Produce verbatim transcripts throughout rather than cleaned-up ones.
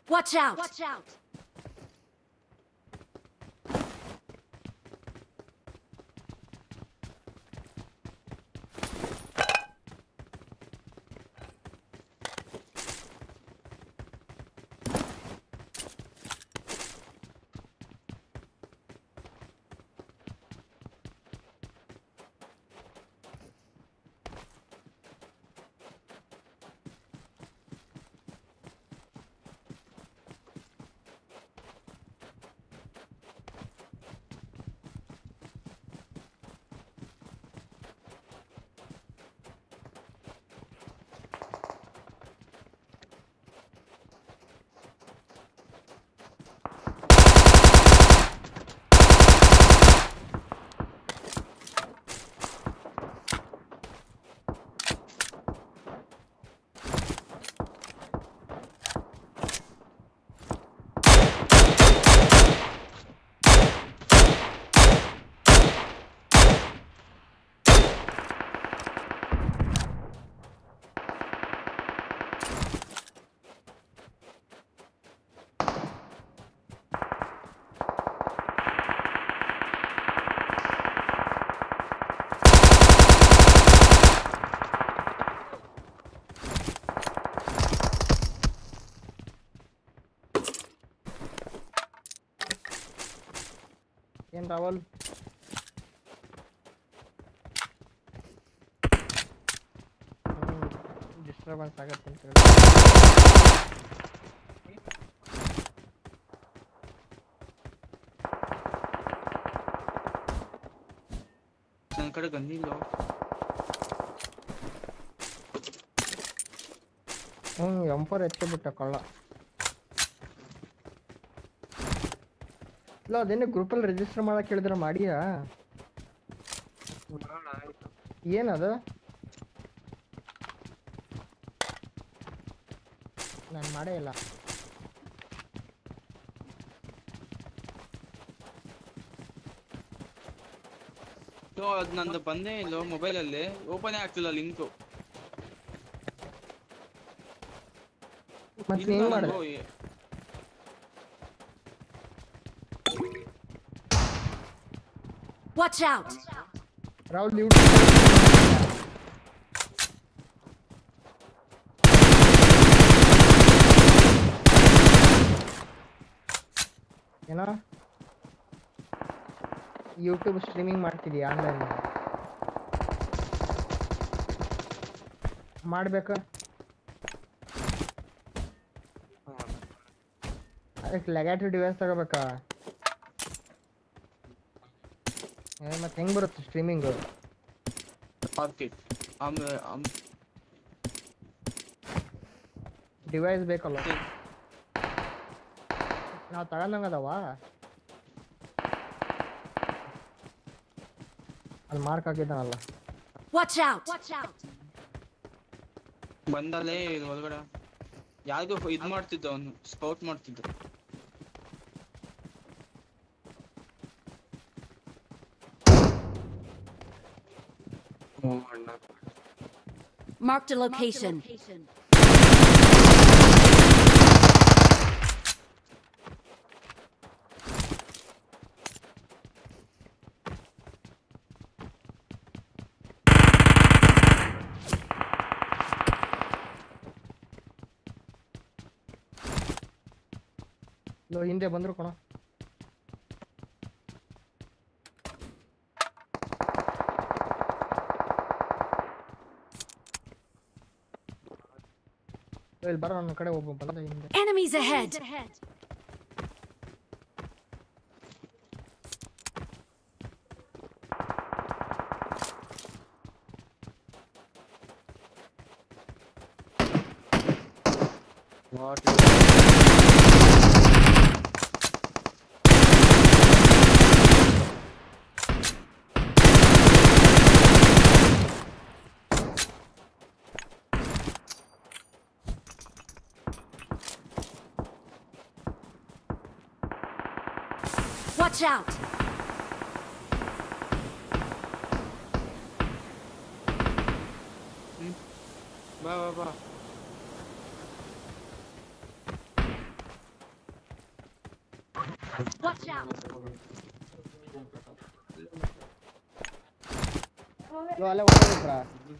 Watch out! Watch out! ಏನ್ Rawal disturbance ಆಗತ್ತೆ ಅಂತ ಹೇಳಿ ನನ್ನ ಕಡೆ ಗನ್ನಿಲ್ಲ. ಹ್ಮ್ ಎಂಪರ್ ಎಚ್ಚೆ ಬಿಟ್ಟ ಕಳ್ಳ. ಇಲ್ಲ ಅದೇನೇ ಗ್ರೂಪಲ್ಲಿ ರಿಜಿಸ್ಟರ್ ಮಾಡಕ್ ಹೇಳಿದ್ರೆ ಮಾಡಿಯಾ? ಏನದು? ನಾನು ಮಾಡೇ ಇಲ್ಲ. ಅದು ನಂದು ಬಂದೇ ಇಲ್ಲ ಮೊಬೈಲಲ್ಲಿ, ಓಪನ್ ಆಗ್ತಿಲ್ಲ ಲಿಂಕು. ಮತ್ತೆ ಏನ್ ಮಾಡಿದೆ? Watch out! ರಾಹುಲ್ ನೀವು ಏನೋ ಯೂಟ್ಯೂಬ್ ಸ್ಟ್ರೀಮಿಂಗ್ ಮಾಡ್ತಿದೀಯ ಆನ್ಲೈನ್? ಮಾಡ್ಬೇಕಾ? ಅದಕ್ಕೆ ಲೆಗಾಟಿವ್ ಡಿವೈಸ್ ತಗೋಬೇಕಾ? ಮತ್ತೆ ಹೆಂಗ್ ಬರುತ್ತೆ ಸ್ಟ್ರೀಮಿಂಗ್? ಡಿವೈಸ್ ಬೇಕಲ್ಲ? ನಾವು ತಗೊಂಡಂಗದವ ಅಲ್ಲಿ ಮಾರ್ಕ್ ಹಾಕಿದ್ದಾನಲ್ಲ. Watch out! ಬಂದಲೇ ಒಳಗಡೆ ಯಾರಿಗೋ ಇದ್ ಮಾಡ್ತಿದ್ದ, ಅವನು ಸ್ಕೌಟ್ ಮಾಡ್ತಿದ್ದ. Marked a location. ಲೋ ಹಿಂದೆ ಬಂದ್ರು ಕಣ. ಇಲ್ಲಿ ಬರೋ ನನ್ನ ಕಡೆ ಒಬ್ಬ ಬಂದ ಹಿಂದೆ. Enemies ahead. What? Watch out! ಬಾ ಬಾ ಬಾ. Watch out! ಇವಾಗ ಅಲ್ಲೇ ಹೊರಟಿದ್ರಾ?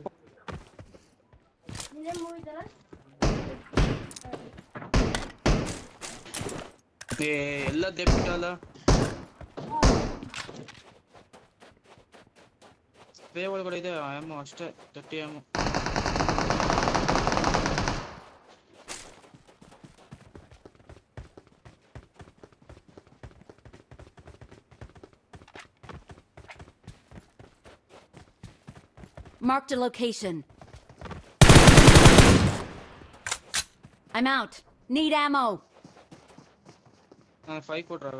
ಏ ಎಲ್ಲ ದೆಪ್ಪಿಟ್ಟಲ್ಲ ಸ್ಪ್ರೇ ಒಳಗಡೆ ಇದೆ ಎಮ್ಮು ಅಷ್ಟೇ thirty ammo Marked a location. I'm out. Need ammo. ನಾನು ಫೈವ್ ಕೊಟ್ರಾಗ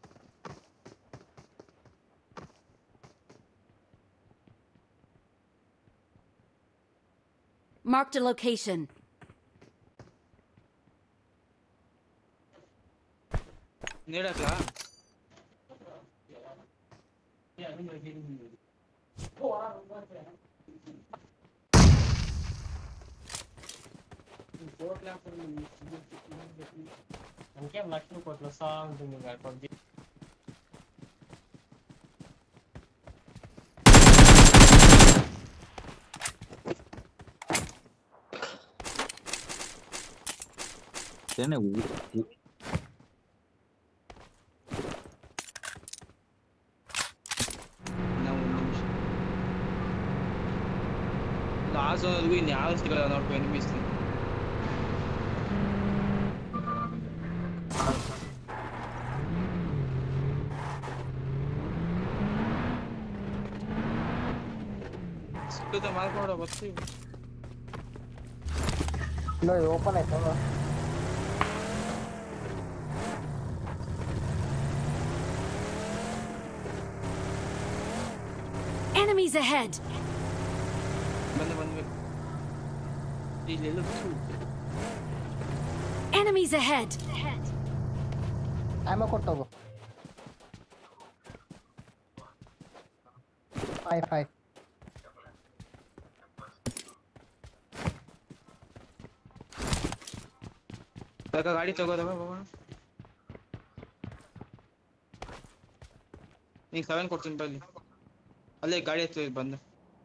Marked a location. ನೀಡಕ್ಲಾ Anche laki ಕೊಟ್ಲು ಸಾಂಗ್ ನಿಮಗೆ ಪಬ್ಜಿ Tiene ಲಾಸ್ಟ್ ಒಂದ್ರಿಗೂ ಇನ್ ಯಾವ ಸಿಗಲ್ಲ ನೋಡ್ಕೊ ಎನಿಮೀಸ್ ಸಿಕ್ಕದ ಮಾಡ್ಕೊಡ ಬರ್ತೀವಿ ಇಲ್ಲ ಇದು ಓಪನ್ ಆಯ್ತಲ್ಲ Enemies ahead. ಬಂದೆ ಬಂದ್ಬೇಕು ಇಲ್ಲೆಲ್ಲ Enemies ahead. ಆಮ ಕೊಟ್ಟೋಗು ಫೈವ್ ಫೈವ್ ಬೇಕಾ ಗಾಡಿ ತಗೋದವ ಹೋಗೋಣ ಈಗ ಸೆವೆನ್ ಕೊಡ್ತೀನಿ ಬಲ್ಲಿ ಅಲ್ಲೇ ಗಾಡಿ ಹತ್ತಿ ಬಂದು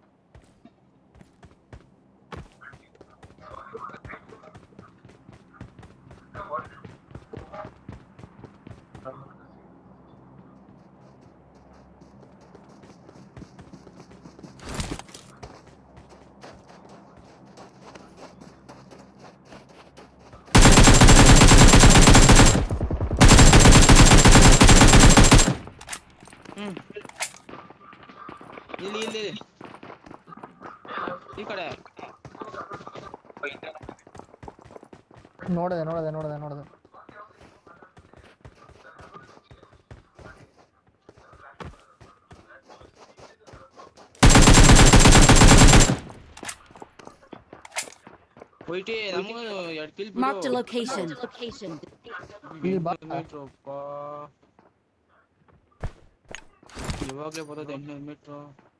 ಇಲ್ಲಿ ಇಲ್ಲಿ ಈ ಕಡೆ ನೋಡಿದೆ ನೋಡಿದೆ ನೋಡಿದೆ ನೋಡಿದೆ ಹೋಯ್ಟಿ ನಮಗೂ ಎರಡು kill Marked a location. Location. ಇಲ್ಲಿ ಬಾ ಮೀಟ್ರು ಅಪ್ಪ ಇವಾಗಲೇ ಬರೋದು ಎಂಟುನೂರು ಮೀಟ್ರು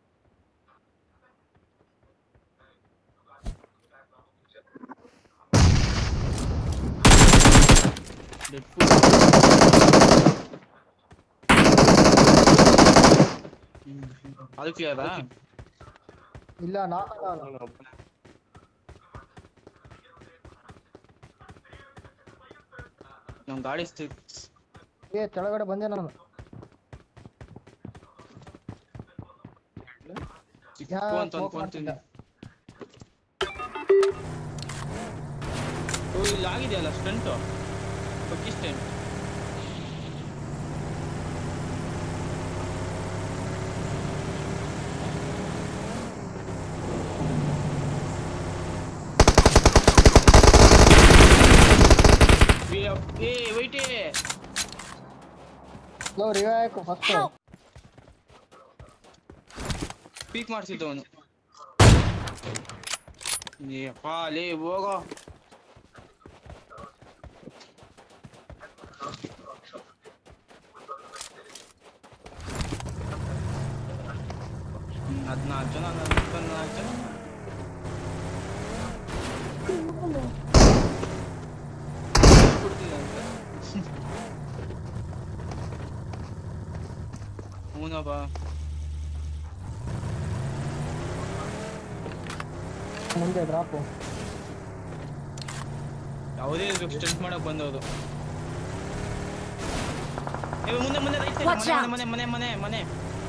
ಅದು ಕ್ಲಿಯರಾ ಇಲ್ಲ ನಾಲ್ಕು ನಮ್ಮ ಗಾಡಿ ಏ ಕೆಳಗಡೆ ಬಂದೆ ನಾನು ಚಿಕ್ಕು ಅಂತ ಅನ್ಕೊಂತೀನಿ ಓ ಇಲ್ಲಿ ಆಗಿದೆಯಲ್ಲ ಸ್ಟಂಟು ಪಕ್ಕಿ ಸ್ಟಂಟ್ ಏ ವೈಟೇ ಲೋ ರಿವಾಯ್ಕು ಫಸ್ಟ್ Help. ಪೀಕ್ ಮಾಡ್ಸಿದ್ದವನು ಏಪ್ಪ ಲೇ ಹೋಗೋ ಹದಿನಾಲ್ಕು ಜನ ಹದಿನಾಲ್ಕು ಜನ ಕೊಡ್ತೀನಿ ಅಂತ ಹೂನಪ್ಪ. ಮುಂದೆ ಡ್ರಾಪು. ಯಾವುದೇ ಸ್ಟಂಟ್ ಮಾಡಕ್ ಬಂದವರು. ಏ ಮುಂದೆ ಮುಂದೆ ರೈಟ್ ಸೈಡ್ Watch out. ಮನೆ ಮನೆ ಮನೆ ಮನೆ ಮನೆ.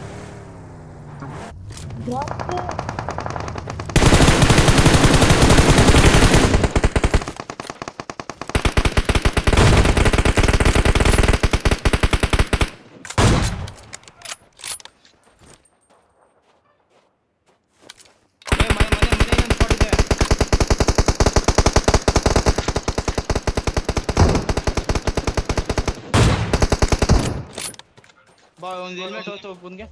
ಏ ಮನೆ ಮನೆ ಮನೆ ಇನ್ನೊಂದು ಸ್ಪಾಟ್ ಇದೆ. ಬಾ ಒಂದು ಹೆಲ್ಮೆಟ್ ಹೊತ್ತು ಒಬ್ಬನಿಗೆ.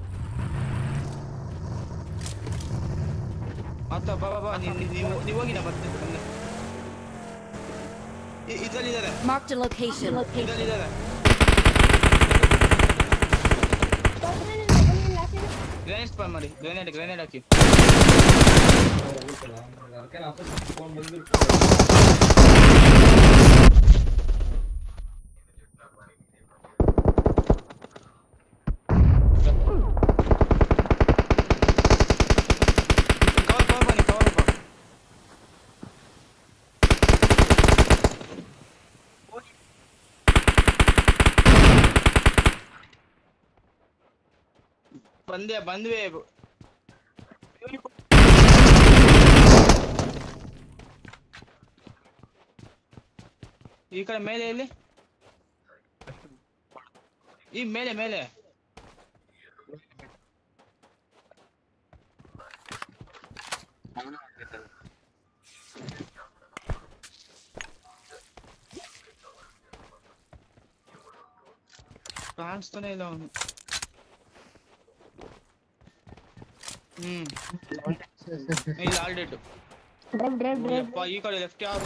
ಆತ ಬಾ ಬಾ ಬಾ ನೀವು ನೀವು ಹೋಗಿ ನಾ ಬರ್ತೀನಿ ಬಂದೆ. ಇದರಲ್ಲಿದ್ದಾರೆ Marked a location. ಇದರಲ್ಲಿದ್ದಾರೆ. ಗ್ರೆನೇಡ್ ಸ್ಪಾನ್ ಮಾಡಿ. ಗ್ರೆನೇಡ್ ಗ್ರೆನೇಡ್ ಹಾಕಿ. ಕವರ್ ಕವರ್ ಬನ್ನಿ ಕವರ್ ಬಾ. ಬಂದೆ ಬಂದ್ವಿ. ಈ ಕಡೆ ಮೇಲೆ ಎಲ್ಲಿ? ಈ ಮೇಲೆ ಮೇಲೆ ಕಾಣಿಸ್ತಾನೆ ಇಲ್ಲ ಅವನು. ಹ್ಮ್ ಇಲ್ಲ ಆಲ್ಡೆಡ್. ಈ ಕಡೆ ಲೆಫ್ಟ್ ಯಾರು?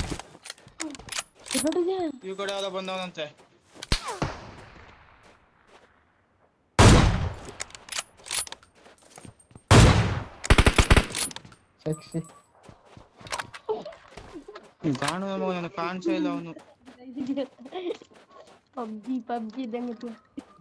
ಈ ಕಡೆ ಯಾವ್ದೋ ಬಂದವನಂತೆ. ಸೆಕ್ಸಿ. ಕಾಣುವ ಮಗ ನನಗೆ ಕಾಣಿಸೇ ಇಲ್ಲ ಅವನು. ಪಬ್ಜಿ ಪಬ್ಜಿ ಇದ್ದಂಗೆ ಇತ್ತು.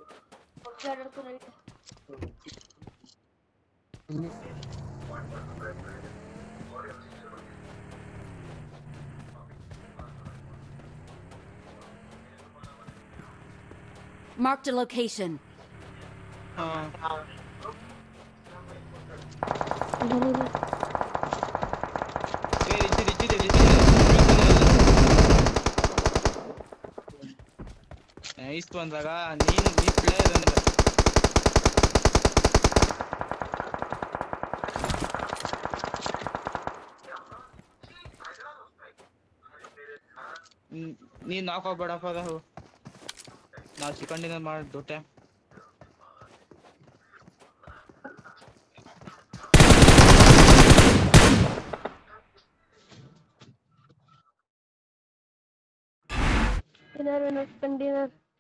Marked a location. ಹಾ ಏ ರಿಜ್ಜಿ ರಿಜ್ಜಿದೆ ರಿಜ್ಜಿದೆ. ನೈಸ್ ಬಂದಾಗ ನೀನು ನೀ ಪ್ಲೇಯರ್ ಅಂದ್ರೆ. ನೀನ್ ನಾಕ್ ಹೋಗ್ಬೇಡಪ್ಪ. ಅದು ನಾವು ಚಿಕನ್ ಡಿನ್ನರ್ ಮಾಡಿ ದೊಟ್ಟೆ. ಏನಾರು ಕಂಡಿನ